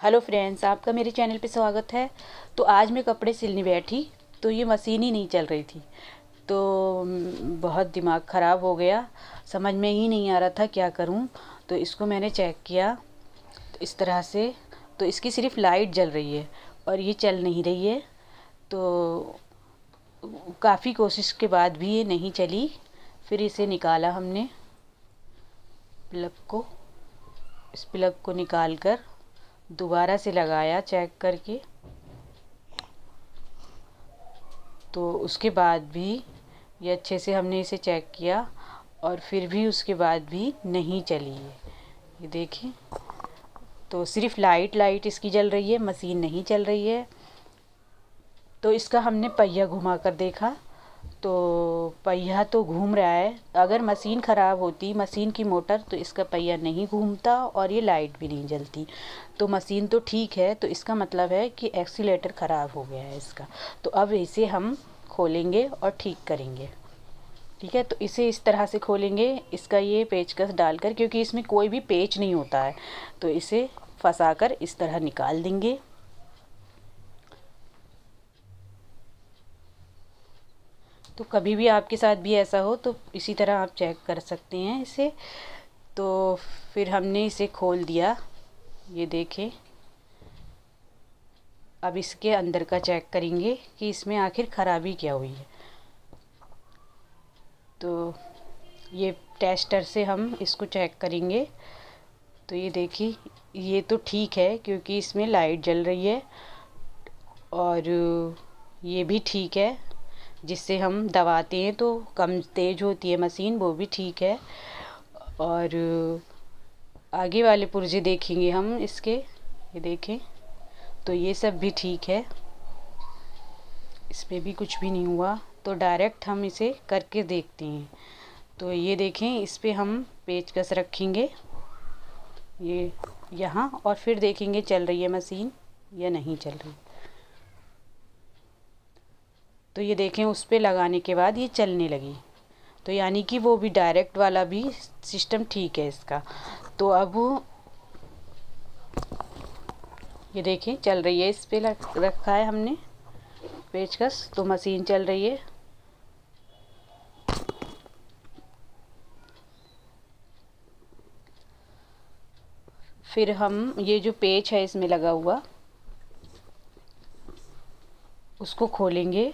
Hello friends, आपका मेरे channel पे स्वागत है। तो आज मैं कपड़े सिलने बैठी तो ये मशीन ही नहीं चल रही थी। तो बहुत दिमाग ख़राब हो गया, समझ में ही नहीं आ रहा था क्या करूं। तो इसको मैंने चेक किया तो इस तरह से, तो इसकी सिर्फ लाइट जल रही है और ये चल नहीं रही है। तो काफ़ी कोशिश के बाद भी ये नहीं चली। फिर इसे निकाला हमने, प्लग को, इस प्लग को निकाल कर दोबारा से लगाया चेक करके। तो उसके बाद भी ये अच्छे से हमने इसे चेक किया और फिर भी उसके बाद भी नहीं चली है। ये देखें, तो सिर्फ लाइट इसकी जल रही है, मशीन नहीं चल रही है। तो इसका हमने पहिया घुमा कर देखा तो पहिया तो घूम रहा है। अगर मशीन ख़राब होती, मशीन की मोटर, तो इसका पहिया नहीं घूमता और ये लाइट भी नहीं जलती। तो मशीन तो ठीक है, तो इसका मतलब है कि एक्सीलेटर ख़राब हो गया है इसका। तो अब इसे हम खोलेंगे और ठीक करेंगे। ठीक है, तो इसे इस तरह से खोलेंगे, इसका ये पेचकस डालकर, क्योंकि इसमें कोई भी पेच नहीं होता है। तो इसे फंसाकर इस तरह निकाल देंगे। तो कभी भी आपके साथ भी ऐसा हो तो इसी तरह आप चेक कर सकते हैं इसे। तो फिर हमने इसे खोल दिया, ये देखें। अब इसके अंदर का चेक करेंगे कि इसमें आखिर ख़राबी क्या हुई है। तो ये टेस्टर से हम इसको चेक करेंगे। तो ये देखिए, ये तो ठीक है क्योंकि इसमें लाइट जल रही है और ये भी ठीक है, जिससे हम दबाते हैं तो कम तेज़ होती है मशीन, वो भी ठीक है। और आगे वाले पुर्जे देखेंगे हम इसके, ये देखें, तो ये सब भी ठीक है, इसमें भी कुछ भी नहीं हुआ। तो डायरेक्ट हम इसे करके देखते हैं। तो ये देखें, इस पे हम पेचकस रखेंगे ये यहाँ, और फिर देखेंगे चल रही है मशीन या नहीं चल रही। तो ये देखें, उस पे लगाने के बाद ये चलने लगी। तो यानी कि वो भी डायरेक्ट वाला भी सिस्टम ठीक है इसका। तो अब ये देखें चल रही है, इस पे रखा है हमने पेचकस, तो मशीन चल रही है। फिर हम ये जो पेच है इसमें लगा हुआ, उसको खोलेंगे।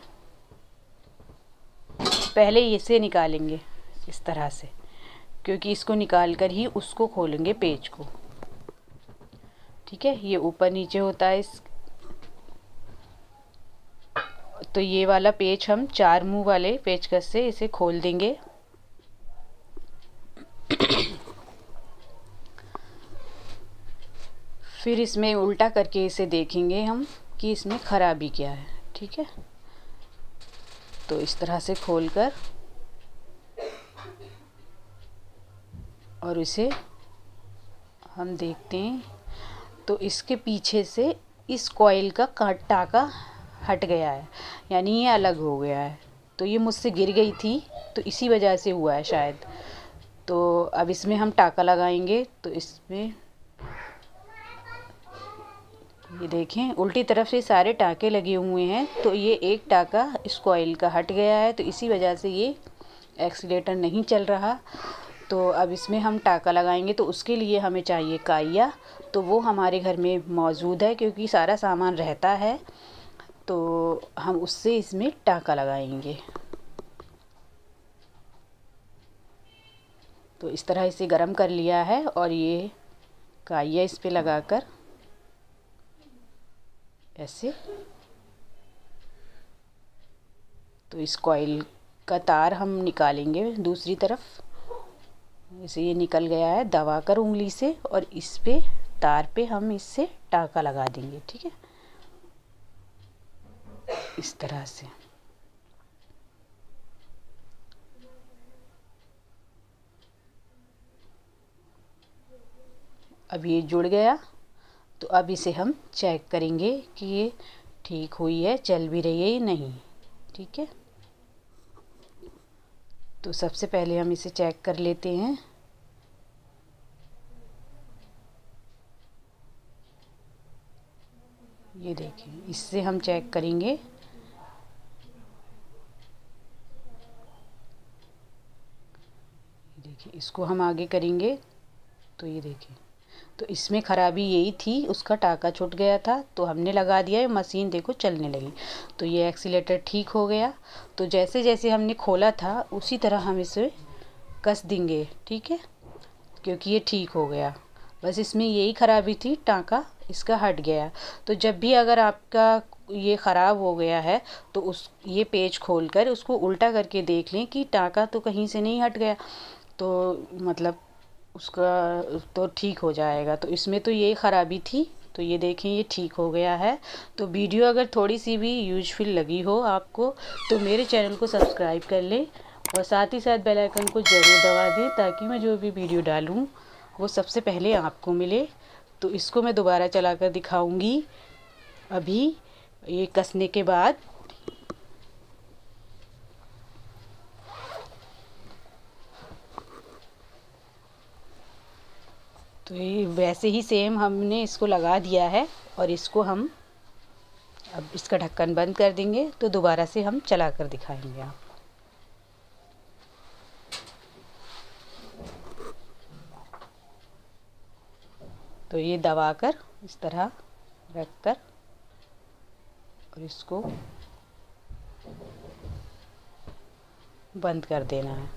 पहले इसे निकालेंगे इस तरह से, क्योंकि इसको निकाल कर ही उसको खोलेंगे पेच को। ठीक है, ये ऊपर नीचे होता है इस। तो ये वाला पेच हम 4 मुंह वाले पेचकस से इसे खोल देंगे। फिर इसमें उल्टा करके इसे देखेंगे हम कि इसमें खराबी क्या है। ठीक है, तो इस तरह से खोलकर और इसे हम देखते हैं। तो इसके पीछे से इस कॉइल का टाका हट गया है, यानी ये अलग हो गया है। तो ये मुझसे गिर गई थी, तो इसी वजह से हुआ है शायद। तो अब इसमें हम टाका लगाएंगे। तो इसमें ये देखें, उल्टी तरफ से सारे टाके लगे हुए हैं। तो ये एक टाका इस कॉइल का हट गया है, तो इसी वजह से ये एक्सीलेटर नहीं चल रहा। तो अब इसमें हम टाका लगाएंगे। तो उसके लिए हमें चाहिए काइया, तो वो हमारे घर में मौजूद है क्योंकि सारा सामान रहता है। तो हम उससे इसमें टाका लगाएंगे। तो इस तरह इसे गरम कर लिया है और ये काइया इस पे लगाकर ऐसे, तो इस कॉइल का तार हम निकालेंगे दूसरी तरफ। जैसे ये निकल गया है, दबाकर उंगली से, और इस पे तार पे हम इससे टाका लगा देंगे। ठीक है, इस तरह से। अब ये जुड़ गया। तो अब इसे हम चेक करेंगे कि ये ठीक हुई है, चल भी रही है या नहीं। ठीक है, तो सबसे पहले हम इसे चेक कर लेते हैं। ये देखिए, इससे हम चेक करेंगे। देखिए, इसको हम आगे करेंगे तो ये देखिए, तो इसमें ख़राबी यही थी, उसका टाका छूट गया था, तो हमने लगा दिया, ये मशीन देखो चलने लगी। तो ये एक्सीलेटर ठीक हो गया। तो जैसे जैसे हमने खोला था उसी तरह हम इसे कस देंगे, ठीक है, क्योंकि ये ठीक हो गया। बस इसमें यही ख़राबी थी, टाका इसका हट गया। तो जब भी अगर आपका ये ख़राब हो गया है तो उस ये पेज खोलकर उसको उल्टा करके देख लें कि टाका तो कहीं से नहीं हट गया, तो मतलब उसका तो ठीक हो जाएगा। तो इसमें तो यही ख़राबी थी। तो ये देखें, ये ठीक हो गया है। तो वीडियो अगर थोड़ी सी भी यूजफुल लगी हो आपको तो मेरे चैनल को सब्सक्राइब कर लें और साथ ही साथ बेल आइकन को ज़रूर दबा दें, ताकि मैं जो भी वीडियो डालूँ वो सबसे पहले आपको मिले। तो इसको मैं दोबारा चला कर दिखाऊँगी अभी ये कसने के बाद। तो ये वैसे ही सेम हमने इसको लगा दिया है और इसको हम अब इसका ढक्कन बंद कर देंगे। तो दोबारा से हम चला कर दिखाएंगे आप। तो ये दबाकर इस तरह रख कर और इसको बंद कर देना है।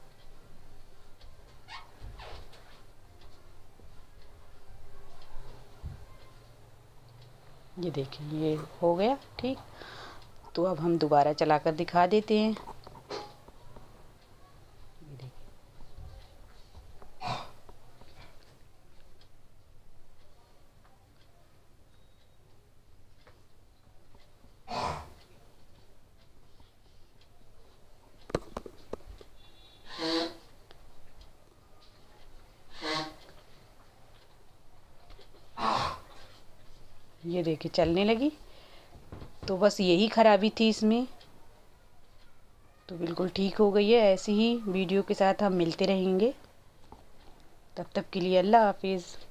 ये देखिए, ये हो गया ठीक। तो अब हम दोबारा चलाकर दिखा देते हैं। ये देखिए, ये देखिए चलने लगी। तो बस यही ख़राबी थी इसमें, तो बिल्कुल ठीक हो गई है। ऐसे ही वीडियो के साथ हम मिलते रहेंगे। तब तक के लिए अल्लाह हाफिज़।